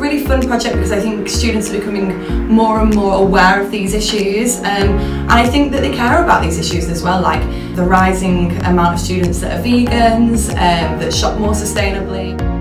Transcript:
really fun project because I think students are becoming more and more aware of these issues, and I think that they care about these issues as well, like the rising amount of students that are vegans, that shop more sustainably.